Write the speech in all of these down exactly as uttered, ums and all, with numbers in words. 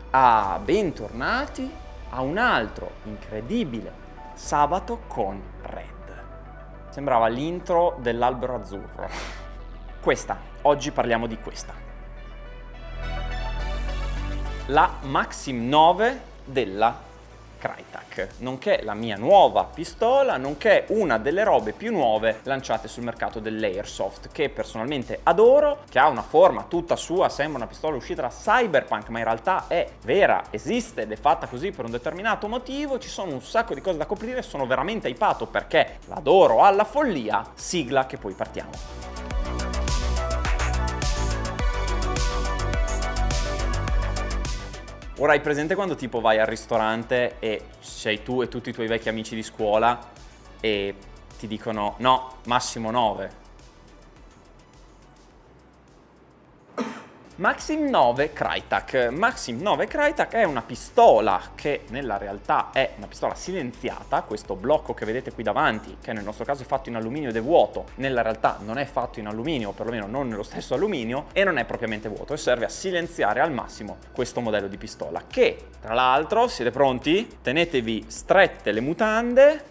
Ah, bentornati a un altro incredibile sabato con Red. Sembrava l'intro dell'Albero Azzurro. Questa, oggi parliamo di questa. La Maxim nove della Krytac, nonché la mia nuova pistola, nonché una delle robe più nuove lanciate sul mercato dell'Airsoft, che personalmente adoro, che ha una forma tutta sua, sembra una pistola uscita da Cyberpunk, ma in realtà è vera, esiste ed è fatta così per un determinato motivo. Ci sono un sacco di cose da coprire, sono veramente hypato perché l'adoro alla follia. Sigla che poi partiamo. Ora hai presente quando tipo vai al ristorante e sei tu e tutti i tuoi vecchi amici di scuola e ti dicono no, massimo nove. Maxim nove Krytac. Maxim nove Krytac è una pistola che nella realtà è una pistola silenziata. Questo blocco che vedete qui davanti, che nel nostro caso è fatto in alluminio ed è vuoto, nella realtà non è fatto in alluminio, o perlomeno non nello stesso alluminio, e non è propriamente vuoto e serve a silenziare al massimo questo modello di pistola che, tra l'altro, siete pronti? Tenetevi strette le mutande.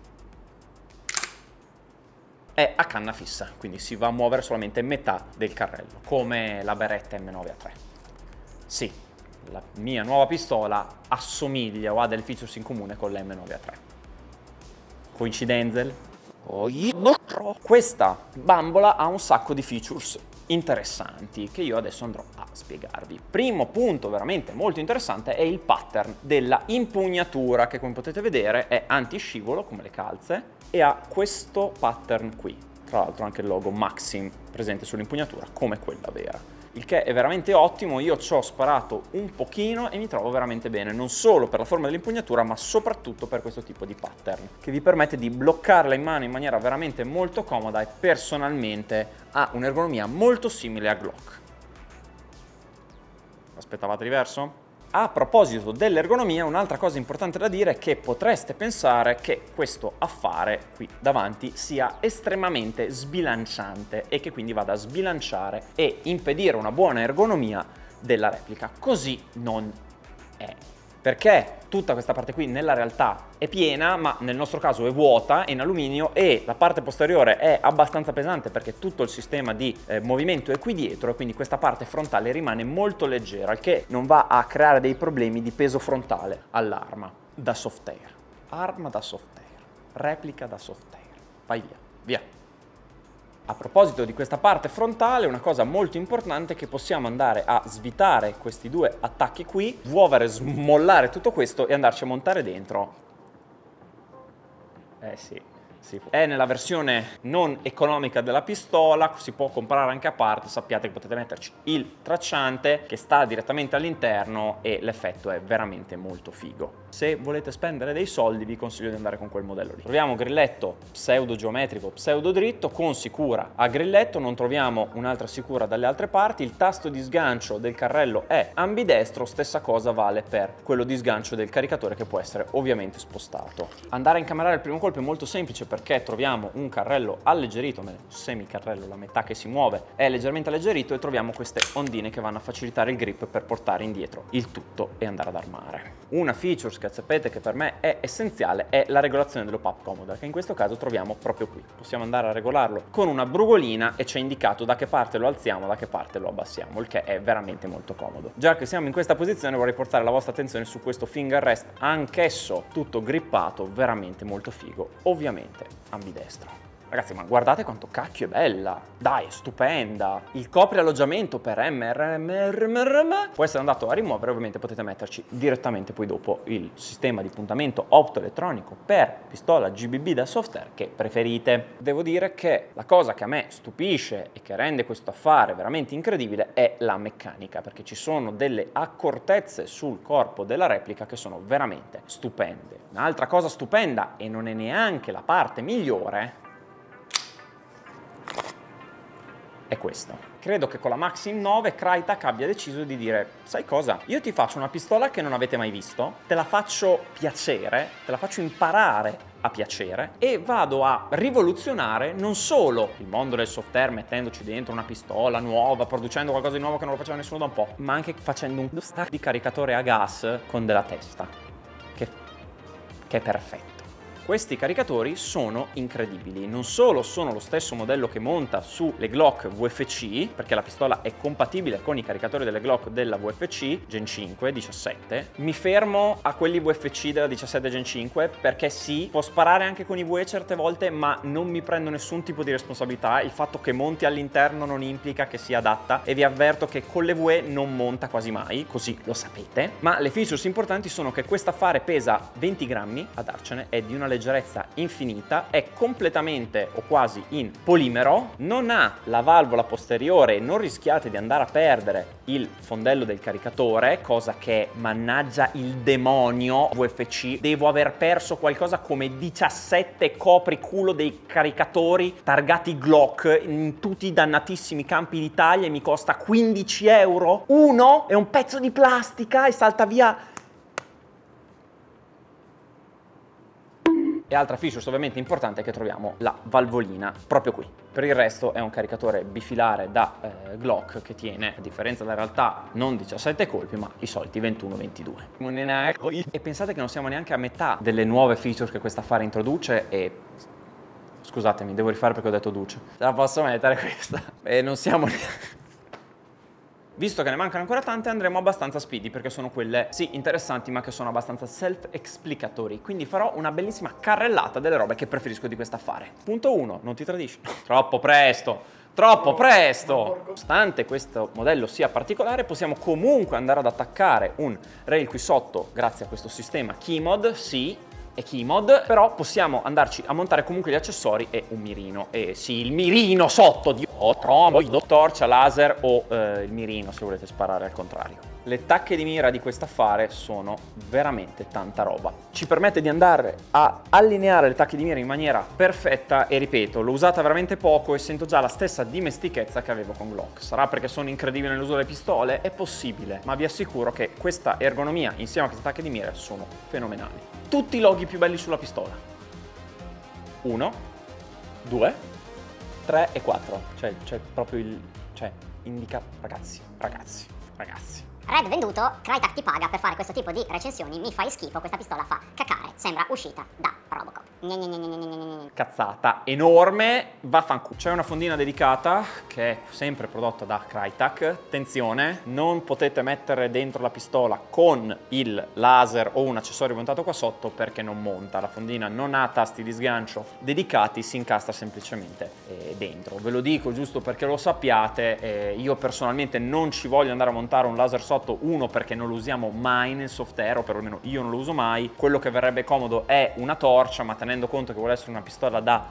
È a canna fissa, quindi si va a muovere solamente metà del carrello, come la Beretta M nove A tre. Sì, la mia nuova pistola assomiglia o ha delle features in comune con l'M nove A tre. Coincidenze? Oh, questa bambola ha un sacco di features interessanti che io adesso andrò a spiegarvi. Primo punto veramente molto interessante è il pattern della impugnatura, che come potete vedere è anti-scivolo come le calze e ha questo pattern qui. Tra l'altro anche il logo Maxim presente sull'impugnatura come quella vera, il che è veramente ottimo. Io ci ho sparato un pochino e mi trovo veramente bene, non solo per la forma dell'impugnatura ma soprattutto per questo tipo di pattern che vi permette di bloccarla in mano in maniera veramente molto comoda e personalmente ha un'ergonomia molto simile a Glock. Aspettavate diverso? A proposito dell'ergonomia, un'altra cosa importante da dire è che potreste pensare che questo affare qui davanti sia estremamente sbilanciante e che quindi vada a sbilanciare e impedire una buona ergonomia della replica. Così non è. Perché tutta questa parte qui nella realtà è piena, ma nel nostro caso è vuota, è in alluminio e la parte posteriore è abbastanza pesante perché tutto il sistema di eh, movimento è qui dietro e quindi questa parte frontale rimane molto leggera, il che non va a creare dei problemi di peso frontale all'arma da soft air. Arma da soft air, replica da soft air. Vai via, via. A proposito di questa parte frontale, una cosa molto importante è che possiamo andare a svitare questi due attacchi qui, smuovere, smollare tutto questo e andarci a montare dentro. Eh sì, sì. È nella versione non economica della pistola, si può comprare anche a parte, sappiate che potete metterci il tracciante che sta direttamente all'interno e l'effetto è veramente molto figo. Se volete spendere dei soldi vi consiglio di andare con quel modello lì. Troviamo grilletto pseudo geometrico, pseudo dritto con sicura a grilletto, non troviamo un'altra sicura dalle altre parti. Il tasto di sgancio del carrello è ambidestro, stessa cosa vale per quello di sgancio del caricatore che può essere ovviamente spostato. Andare a incamerare il primo colpo è molto semplice perché troviamo un carrello alleggerito, un semicarrello, la metà che si muove è leggermente alleggerito e troviamo queste ondine che vanno a facilitare il grip per portare indietro il tutto e andare ad armare. Una feature che sapete che per me è essenziale è la regolazione dello pop comoda, che in questo caso troviamo proprio qui. Possiamo andare a regolarlo con una brugolina e c'è indicato da che parte lo alziamo, da che parte lo abbassiamo, il che è veramente molto comodo. Già che siamo in questa posizione vorrei portare la vostra attenzione su questo finger rest, anch'esso tutto grippato, veramente molto figo, ovviamente ambidestro. Ragazzi, ma guardate quanto cacchio è bella! Dai, è stupenda! Il copri alloggiamento per M R M R M R M può essere andato a rimuovere, ovviamente potete metterci direttamente poi dopo il sistema di puntamento optoelettronico per pistola G B B da soft air che preferite. Devo dire che la cosa che a me stupisce e che rende questo affare veramente incredibile è la meccanica, perché ci sono delle accortezze sul corpo della replica che sono veramente stupende. Un'altra cosa stupenda, e non è neanche la parte migliore, è questo. Credo che con la Maxim nove Crytek abbia deciso di dire: sai cosa? Io ti faccio una pistola che non avete mai visto, te la faccio piacere, te la faccio imparare a piacere e vado a rivoluzionare non solo il mondo del software mettendoci dentro una pistola nuova, producendo qualcosa di nuovo che non lo faceva nessuno da un po', ma anche facendo un stack di caricatore a gas con della testa, che, che è perfetto. Questi caricatori sono incredibili, non solo sono lo stesso modello che monta sulle Glock V F C, perché la pistola è compatibile con i caricatori delle Glock della V F C Gen cinque, diciassette, mi fermo a quelli V F C della diciassette Gen cinque perché sì, può sparare anche con i V E certe volte, ma non mi prendo nessun tipo di responsabilità, il fatto che monti all'interno non implica che sia adatta e vi avverto che con le V E non monta quasi mai, così lo sapete, ma le features importanti sono che questa affare pesa venti grammi a darcene, è di una leggerezza infinita, è completamente o quasi in polimero, non ha la valvola posteriore, non rischiate di andare a perdere il fondello del caricatore, cosa che mannaggia il demonio V F C, devo aver perso qualcosa come diciassette copriculo dei caricatori targati Glock in tutti i dannatissimi campi d'Italia e mi costa quindici euro. Uno è un pezzo di plastica e salta via. E altra feature ovviamente importante è che troviamo la valvolina proprio qui. Per il resto è un caricatore bifilare da eh, Glock che tiene, a differenza della realtà, non diciassette colpi ma i soliti ventuno ventidue. E pensate che non siamo neanche a metà delle nuove feature che questa affare introduce e... Scusatemi, devo rifare perché ho detto Duce. La posso mettere questa? E non siamo neanche... Visto che ne mancano ancora tante, andremo abbastanza speedy perché sono quelle, sì, interessanti, ma che sono abbastanza self-explicatori. Quindi farò una bellissima carrellata delle robe che preferisco di quest'affare. Punto uno, non ti tradisci. Troppo presto, troppo presto! Nonostante questo modello sia particolare, possiamo comunque andare ad attaccare un rail qui sotto grazie a questo sistema Keymod, sì, è Keymod, però possiamo andarci a montare comunque gli accessori e un mirino. E sì, il mirino sotto, di trombo, torcia, laser o eh, il mirino se volete sparare al contrario. Le tacche di mira di quest'affare sono veramente tanta roba. Ci permette di andare a allineare le tacche di mira in maniera perfetta e ripeto, l'ho usata veramente poco e sento già la stessa dimestichezza che avevo con Glock. Sarà perché sono incredibile nell'uso delle pistole? È possibile, ma vi assicuro che questa ergonomia insieme a queste tacche di mira sono fenomenali. Tutti i loghi più belli sulla pistola. Uno, due, tre e quattro. Cioè, c'è proprio il... cioè, indica... Ragazzi, ragazzi, ragazzi. Red venduto, Crytek ti paga per fare questo tipo di recensioni, mi fai schifo, questa pistola fa cacare, sembra uscita da Robocop. Gne gne gne gne gne gne. Cazzata enorme, vaffanculo. C'è una fondina dedicata che è sempre prodotta da Crytek. Attenzione, non potete mettere dentro la pistola con il laser o un accessorio montato qua sotto perché non monta. La fondina non ha tasti di sgancio dedicati, si incastra semplicemente eh, dentro. Ve lo dico giusto perché lo sappiate, eh, io personalmente non ci voglio andare a montare un laser sotto, uno perché non lo usiamo mai nel software, o perlomeno io non lo uso mai. Quello che verrebbe comodo è una torcia, ma tenendo conto che vuole essere una pistola da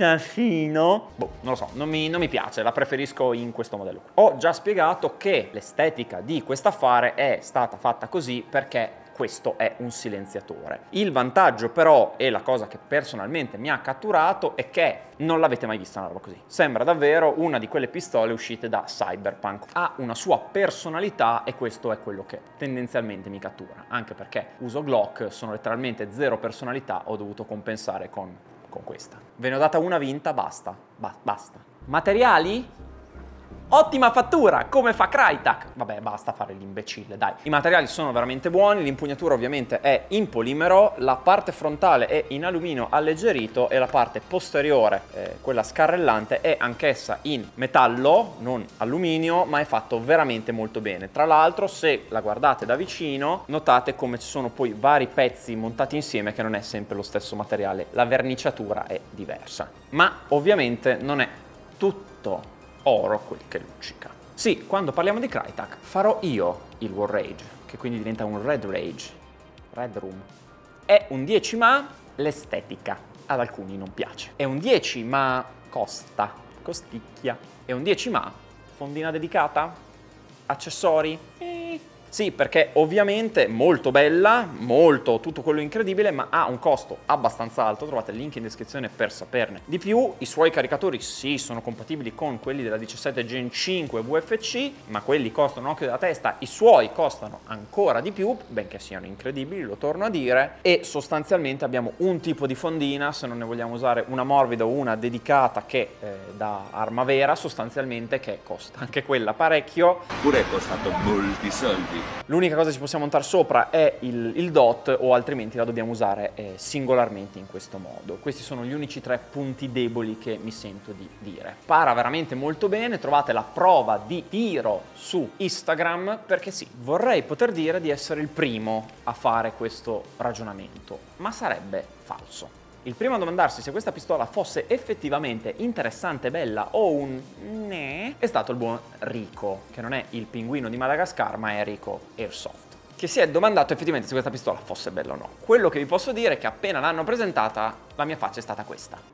assassino, boh, non lo so, non mi, non mi piace, la preferisco in questo modello. Ho già spiegato che l'estetica di quest'affare è stata fatta così perché questo è un silenziatore. Il vantaggio però, e la cosa che personalmente mi ha catturato, è che non l'avete mai vista una roba così. Sembra davvero una di quelle pistole uscite da Cyberpunk. Ha una sua personalità e questo è quello che tendenzialmente mi cattura. Anche perché uso Glock, sono letteralmente zero personalità, ho dovuto compensare con, con questa. Ve ne ho data una vinta, basta. Ba- basta. Materiali? Ottima fattura, come fa Crytek. Vabbè, basta fare l'imbecille, dai. I materiali sono veramente buoni, l'impugnatura ovviamente è in polimero, la parte frontale è in alluminio alleggerito e la parte posteriore, eh, quella scarrellante, è anch'essa in metallo, non alluminio, ma è fatto veramente molto bene. Tra l'altro, se la guardate da vicino, notate come ci sono poi vari pezzi montati insieme che non è sempre lo stesso materiale. La verniciatura è diversa. Ma ovviamente non è tutto oro quel che luccica. Sì, quando parliamo di Crytek farò io il War Rage, che quindi diventa un Red Rage, Red Room. È un dieci ma l'estetica ad alcuni non piace. È un dieci ma costa, costicchia. È un dieci ma fondina dedicata, accessori, eh, Sì, perché ovviamente molto bella, molto tutto quello incredibile, ma ha un costo abbastanza alto. Trovate il link in descrizione per saperne di più. I suoi caricatori sì, sono compatibili con quelli della diciassette Gen cinque V F C, ma quelli costano un occhio della testa. I suoi costano ancora di più, benché siano incredibili, lo torno a dire. E sostanzialmente abbiamo un tipo di fondina, se non ne vogliamo usare una morbida o una dedicata, che eh, da arma vera sostanzialmente, che costa anche quella parecchio. Pure è costato molti soldi. L'unica cosa che ci possiamo montare sopra è il, il dot, o altrimenti la dobbiamo usare eh, singolarmente in questo modo. Questi sono gli unici tre punti deboli che mi sento di dire. Spara veramente molto bene, trovate la prova di tiro su Instagram, perché sì, vorrei poter dire di essere il primo a fare questo ragionamento, ma sarebbe falso. Il primo a domandarsi se questa pistola fosse effettivamente interessante e bella o un ne è stato il buon Rico, che non è il pinguino di Madagascar, ma è Rico Airsoft, che si è domandato effettivamente se questa pistola fosse bella o no. Quello che vi posso dire è che appena l'hanno presentata, la mia faccia è stata questa.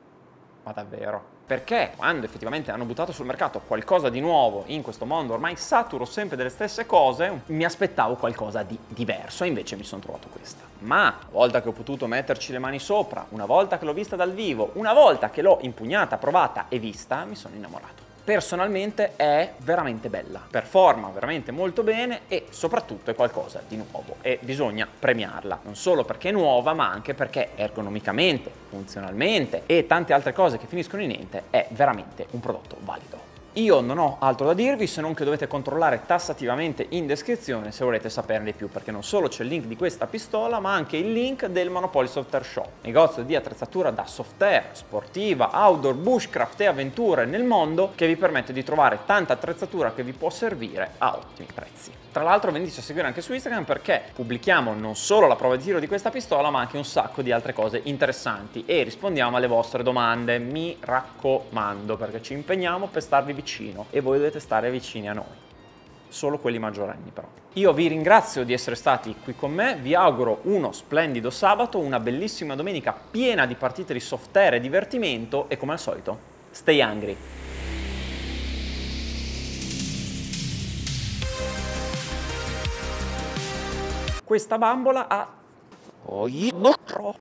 Ma davvero? Perché quando effettivamente hanno buttato sul mercato qualcosa di nuovo in questo mondo ormai saturo sempre delle stesse cose, mi aspettavo qualcosa di diverso e invece mi sono trovato questa. Ma una volta che ho potuto metterci le mani sopra, una volta che l'ho vista dal vivo, una volta che l'ho impugnata, provata e vista, mi sono innamorato. Personalmente è veramente bella, performa veramente molto bene e soprattutto è qualcosa di nuovo e bisogna premiarla, non solo perché è nuova ma anche perché ergonomicamente, funzionalmente e tante altre cose che finiscono in niente è veramente un prodotto valido. Io non ho altro da dirvi se non che dovete controllare tassativamente in descrizione se volete saperne di più, perché non solo c'è il link di questa pistola ma anche il link del Monopoly Soft Air Shop, negozio di attrezzatura da soft air, sportiva, outdoor, bushcraft e avventure nel mondo, che vi permette di trovare tanta attrezzatura che vi può servire a ottimi prezzi. Tra l'altro veniteci a seguire anche su Instagram perché pubblichiamo non solo la prova di tiro di questa pistola ma anche un sacco di altre cose interessanti e rispondiamo alle vostre domande, mi raccomando, perché ci impegniamo per starvi vicino e voi dovete stare vicini a noi, solo quelli maggiorenni però. Io vi ringrazio di essere stati qui con me, vi auguro uno splendido sabato, una bellissima domenica piena di partite di soft air e divertimento e come al solito, stay hungry! Questa bambola ha... Oh, io...